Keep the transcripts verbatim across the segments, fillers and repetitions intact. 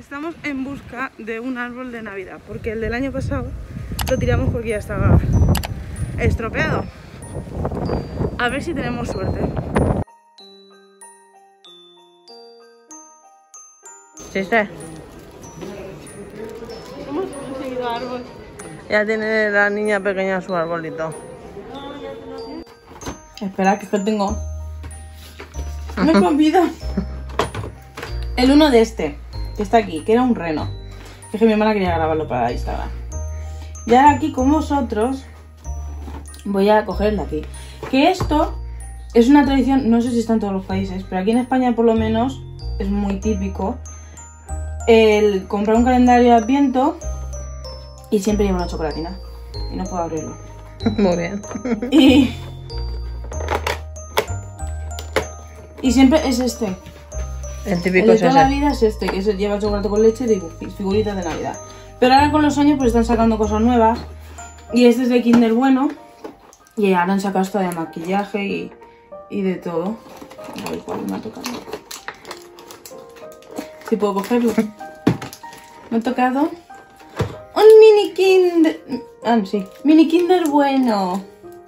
Estamos en busca de un árbol de Navidad, porque el del año pasado lo tiramos porque ya estaba estropeado. A ver si tenemos suerte. ¿Sí, sí? Hemos conseguido árbol. Ya tiene la niña pequeña su arbolito. Espera, que es que tengo. Me he comido el uno de este, que está aquí, que era un reno. Es que mi hermana quería grabarlo para Instagram. Y ahora aquí con vosotros voy a coger el de aquí. Que esto es una tradición, no sé si está en todos los países, pero aquí en España por lo menos es muy típico el comprar un calendario de Adviento y siempre lleva una chocolatina. Y no puedo abrirlo. Muy bien. Y... Y siempre es este. El típico El de es toda ese. la vida es este, que se lleva chocolate con leche de figuritas de Navidad. Pero ahora con los años pues están sacando cosas nuevas. Y este es de Kinder Bueno. Y ahora han sacado hasta de maquillaje y, y de todo. A ver cuál me ha tocado. Si puedo cogerlo. Me ha tocado un mini Kinder... Ah, sí. Mini Kinder Bueno.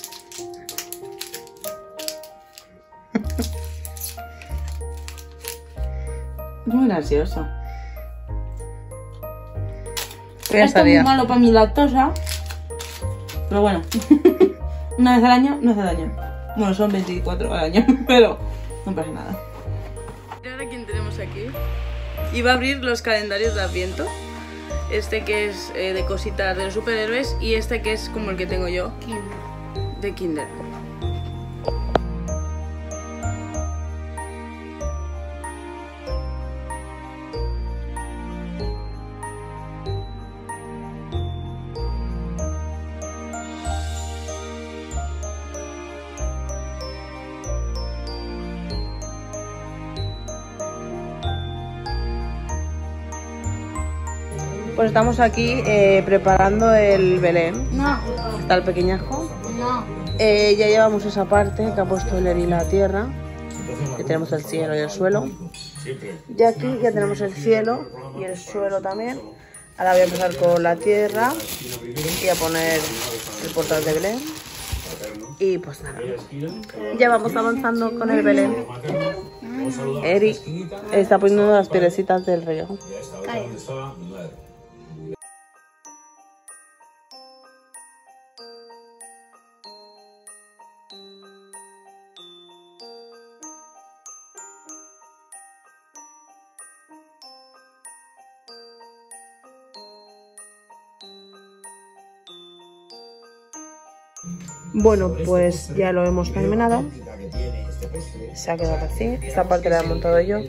Es muy gracioso. Ya Esto es muy estaría. malo para mi lactosa. Pero bueno. Una vez al año no hace daño. Bueno, son veinticuatro al año, pero no pasa nada. ¿Y ahora quién tenemos aquí? Iba a abrir los calendarios de Adviento. Este que es eh, de cositas de los superhéroes y este que es como el que tengo yo. Kinder. De Kinder. Pues estamos aquí eh, preparando el Belén. No, Está el pequeñajo. no. Eh, ya llevamos esa parte que ha puesto Leri la tierra. Ya tenemos el cielo y el suelo. Y aquí ya tenemos el cielo y el suelo también. Ahora voy a empezar con la tierra y a poner el portal de Belén. Y pues nada, ya vamos avanzando con el Belén. Eri está poniendo las piedrecitas del río. Calla. Bueno, pues ya lo hemos terminado. Se ha quedado así. Esta parte la he montado yo.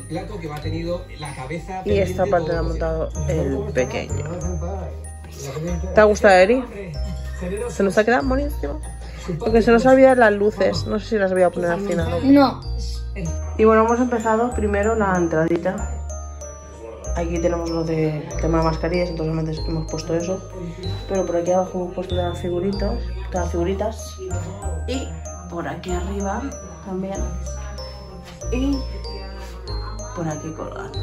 Y esta parte la ha montado el pequeño. ¿Te ha gustado, Eri? Se nos ha quedado buenísimo. Porque se nos olvidan las luces. No sé si las voy a poner al final. No. Y bueno, hemos empezado primero la entradita. Aquí tenemos lo de tema de mascarillas, entonces solamente hemos puesto eso. Pero por aquí abajo hemos puesto las figuritas, las figuritas. Y por aquí arriba también. Y por aquí colgando.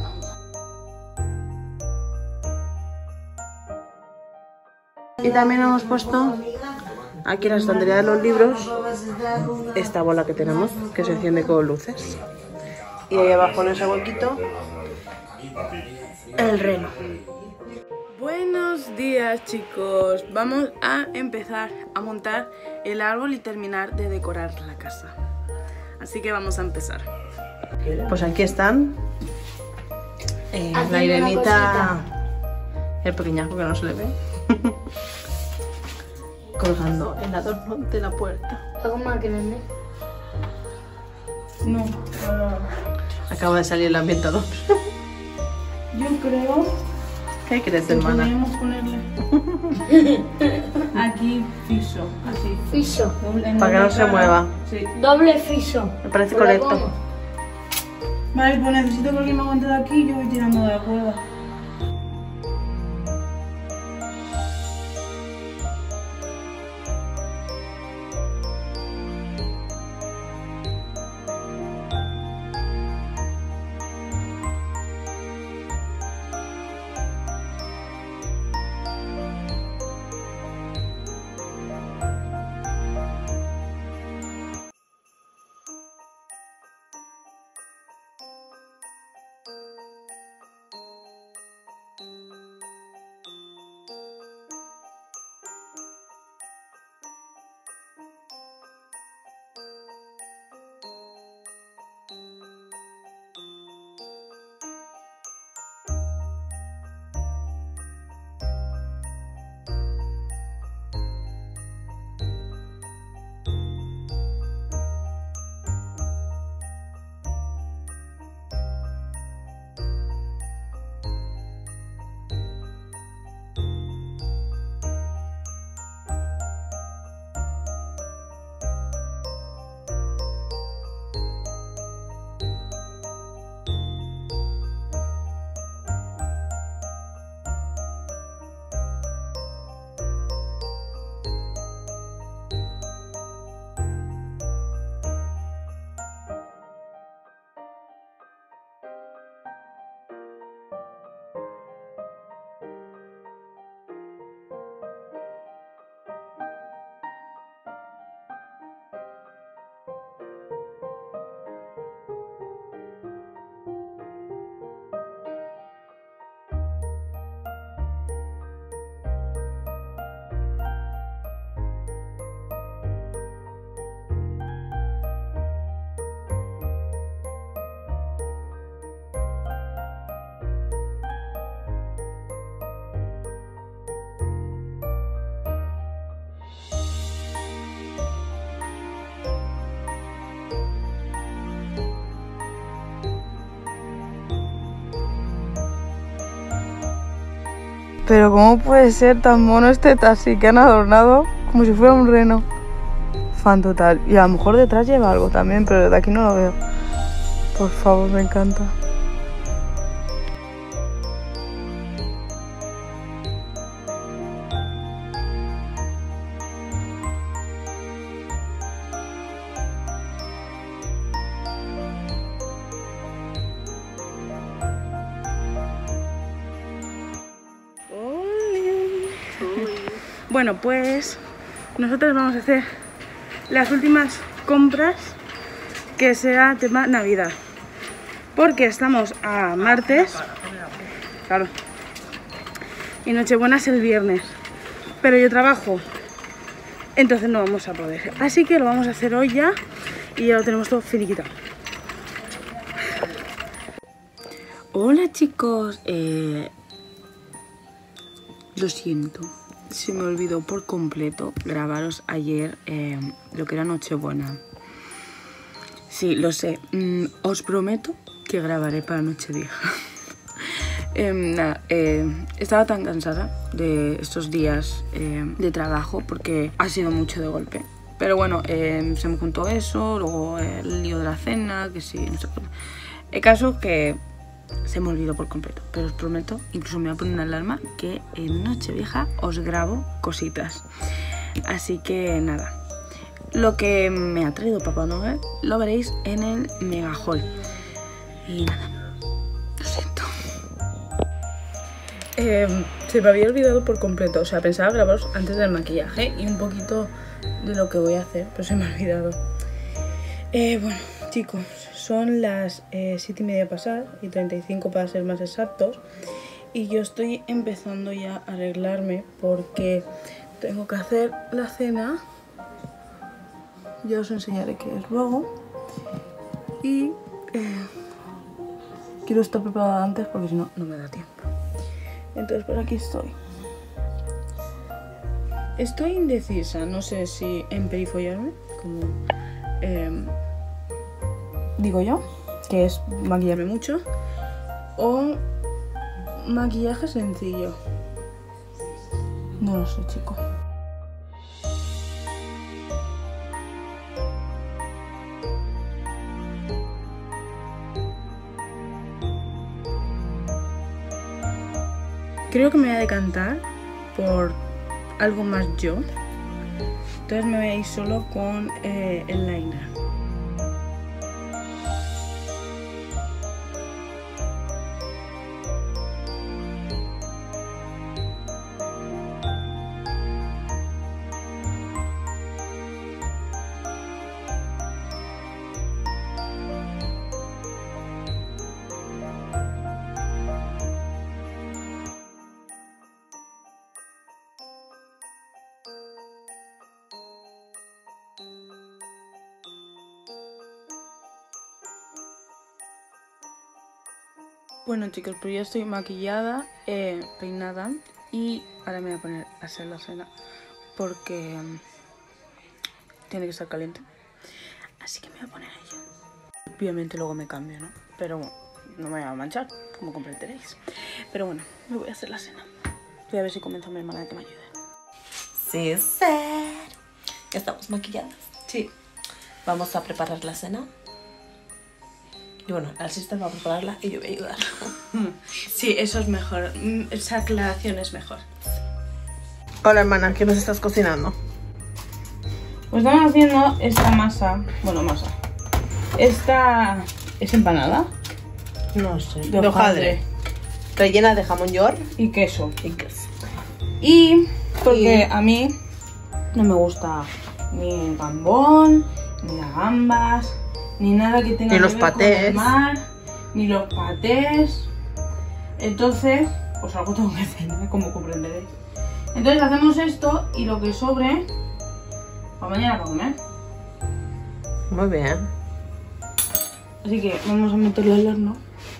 Y también hemos puesto aquí en la estantería de los libros esta bola que tenemos, que se enciende con luces. Y ahí abajo en ese huequito el reno. Buenos días, chicos. Vamos a empezar a montar el árbol y terminar de decorar la casa. Así que vamos a empezar. Pues aquí están eh, Haciendo la Irenita, una el pequeñajo que no se le ve, colgando el adorno de la puerta. Algo más grande. No, Acaba de salir el ambientador. yo creo ¿Qué crees, que hermana? podríamos ponerle aquí fiso, así. Fiso. En Para que no doble se cara. mueva. Sí. Doble fiso. Me parece ¿Lo correcto. pongo? Vale, pues necesito que alguien me aguante de aquí y yo voy tirando de la cuerda. Pero ¿cómo puede ser tan mono este taxi que han adornado como si fuera un reno? Fan total. Y a lo mejor detrás lleva algo también, pero de aquí no lo veo. Por favor, me encanta. Bueno, pues nosotros vamos a hacer las últimas compras que sea tema Navidad, porque estamos a martes, claro, y Nochebuena es el viernes, pero yo trabajo, entonces no vamos a poder, así que lo vamos a hacer hoy ya y ya lo tenemos todo finiquitado. Hola chicos, eh, lo siento. Se me olvidó por completo grabaros ayer eh, lo que era Nochebuena. Sí, lo sé. Mm, os prometo que grabaré para Nochevieja. eh, nada, eh, estaba tan cansada de estos días eh, de trabajo porque ha sido mucho de golpe. Pero bueno, eh, se me juntó eso, luego el lío de la cena, que sí, no sé qué. El caso que se me olvidó por completo, pero os prometo, incluso me voy a poner una alarma, que en Nochevieja os grabo cositas. Así que nada, lo que me ha traído Papá Noel lo veréis en el mega haul. Y nada, lo siento. Eh, se me había olvidado por completo, o sea, pensaba grabaros antes del maquillaje y un poquito de lo que voy a hacer, pero se me ha olvidado. Eh, bueno, chicos, son las eh, siete y media pasadas y treinta y cinco para ser más exactos. Y yo estoy empezando ya a arreglarme porque tengo que hacer la cena. Ya os enseñaré qué es luego. Y eh, quiero estar preparada antes porque si no, no me da tiempo. Entonces por aquí estoy. Estoy indecisa, no sé si emperifollarme, como eh, digo yo, que es maquillarme mucho, o maquillaje sencillo. No lo sé, chico. Creo que me voy a decantar por algo más yo. Entonces me voy a ir solo con eh, el liner. Bueno chicos, pues ya estoy maquillada, eh, peinada y ahora me voy a poner a hacer la cena porque um, tiene que estar caliente. Así que me voy a poner a ello. Obviamente luego me cambio, ¿no? Pero bueno, no me voy a manchar, como comprenderéis. Pero bueno, me voy a hacer la cena. Voy a ver si convenzo a mi hermana de que me ayude. Sí, ser. ¿Ya estamos maquilladas? Sí. Vamos a preparar la cena. Y bueno, el sister va a prepararla y yo voy a ayudar. Sí, eso es mejor. Esa aclaración es mejor. Hola hermana, ¿qué nos estás cocinando? Pues estamos haciendo esta masa. Bueno, masa. Esta es empanada. No sé. De hojaldre. Rellena de jamón york Y queso. y queso. Y porque Y- a mí no me gusta ni el gambón, ni las gambas, ni nada que tenga Ni que los ver con patés. el mar, ni los patés. Entonces, pues algo tengo que hacer, ¿no? Como comprenderéis. Entonces hacemos esto y lo que sobre para mañana para comer. Muy bien. Así que vamos a meterlo al horno.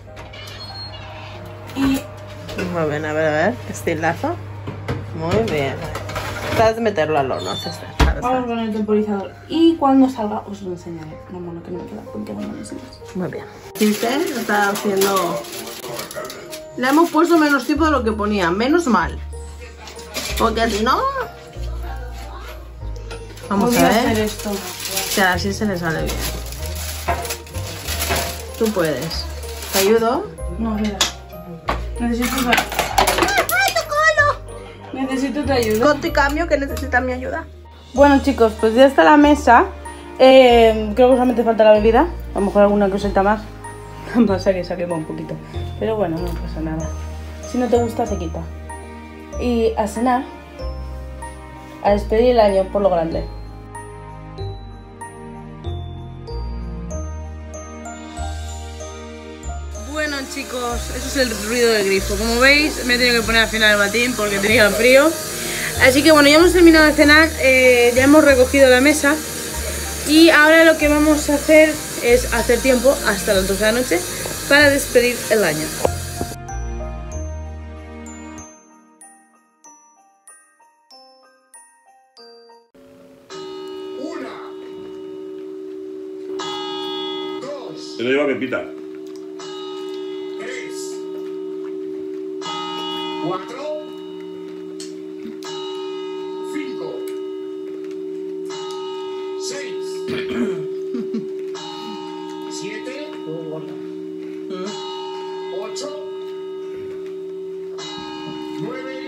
Y Muy bien, a ver, a ver. Estilazo. Muy bien. Sabes meterlo al horno, sister. Sabes, vamos sabes. con el temporizador. Y cuando salga os lo enseñaré. No, bueno, que no me queda porque no me enseñas. Muy bien. Sister está haciendo Le hemos puesto menos tiempo de lo que ponía, menos mal. Porque si no... Vamos Voy a a hacer ver. esto. O sea, así se le sale bien. Tú puedes. ¿Te ayudo? No, mira. Necesito tu ayuda. Necesito tu ayuda. Con tu cambio que necesita mi ayuda. Bueno, chicos, pues ya está la mesa. Eh, creo que solamente falta la bebida. A lo mejor alguna cosita más. Pasa que se quema un poquito. Pero bueno, no pasa nada. Si no te gusta, se quita. Y a cenar. A despedir el año por lo grande. Bueno, chicos, eso es el ruido del grifo. Como veis, me he tenido que poner al final el batín porque tenía frío. Así que bueno, ya hemos terminado de cenar, eh, ya hemos recogido la mesa. Y ahora lo que vamos a hacer es hacer tiempo hasta las doce de la noche para despedir el año. Se lo lleva Pepita. Tres. Cuatro. Cinco. Seis. Siete. Ocho. Nueve.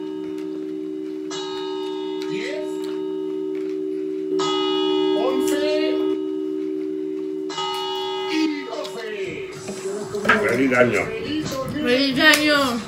Diez. Once. Y doce. Feliz año. ¡Feliz año!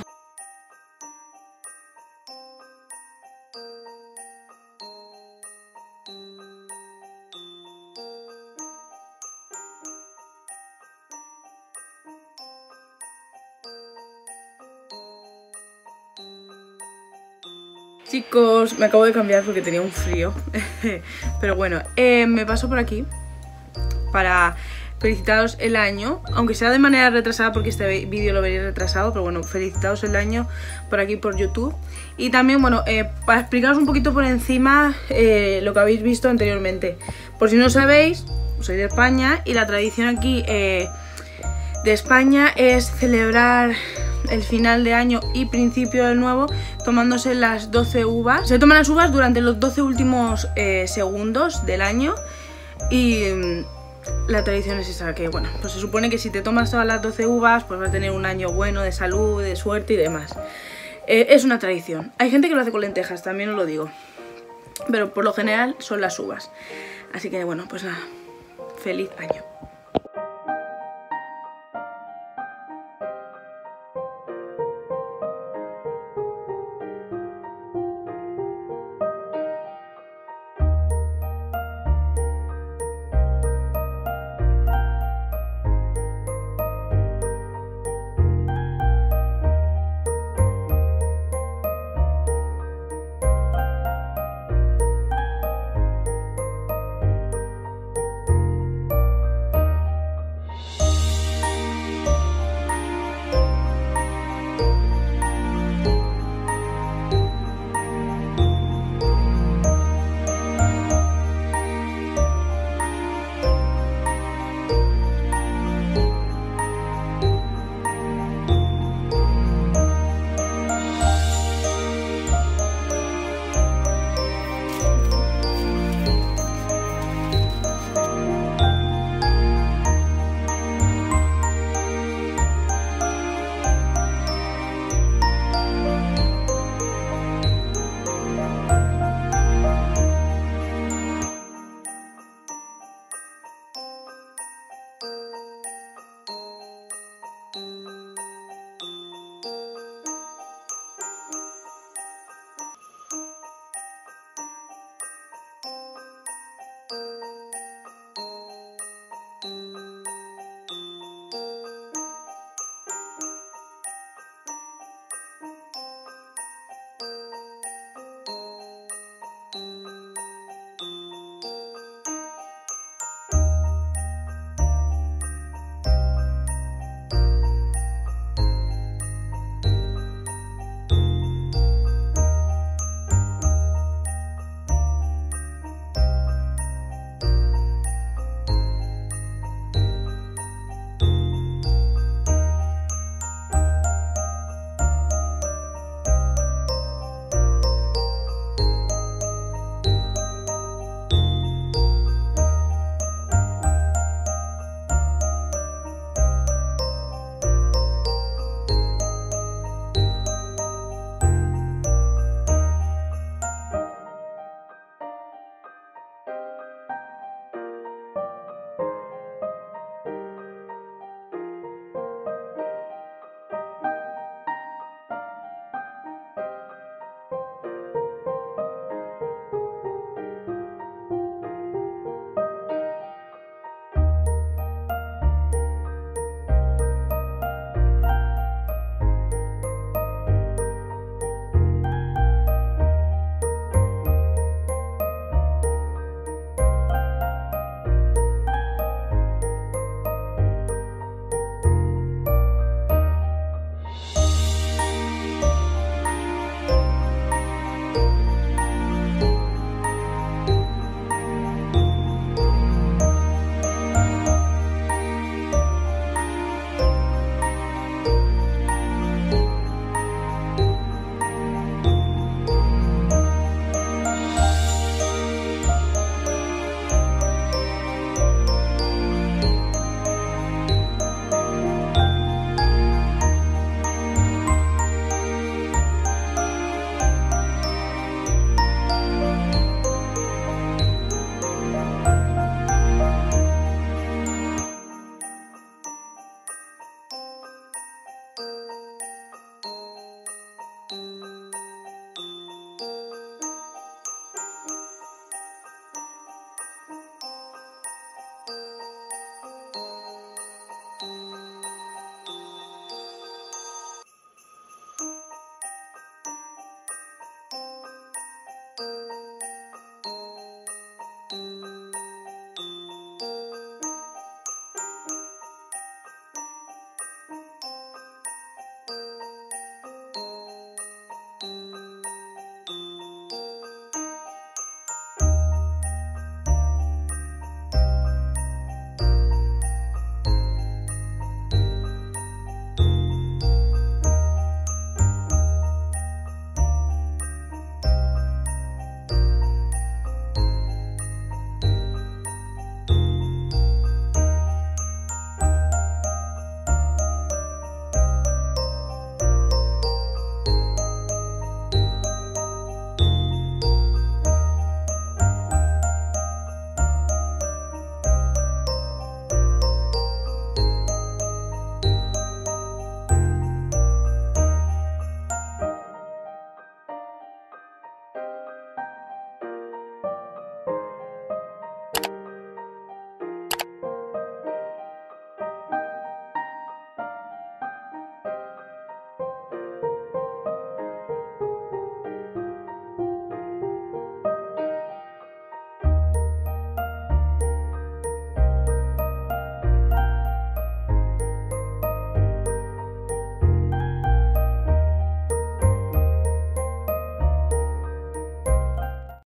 Chicos, me acabo de cambiar porque tenía un frío. Pero bueno, eh, me paso por aquí para felicitaros el año, aunque sea de manera retrasada porque este vídeo lo veréis retrasado, pero bueno, felicitaros el año por aquí por YouTube. Y también, bueno, eh, para explicaros un poquito por encima eh, lo que habéis visto anteriormente. Por si no sabéis, soy de España y la tradición aquí eh, de España es celebrar el final de año y principio del nuevo tomándose las doce uvas. Se toman las uvas durante los doce últimos eh, segundos del año y mm, la tradición es esa, que bueno, pues se supone que si te tomas todas las doce uvas pues vas a tener un año bueno de salud, de suerte y demás. Eh, es una tradición. Hay gente que lo hace con lentejas, también os lo digo, pero por lo general son las uvas. Así que bueno, pues nada, feliz año.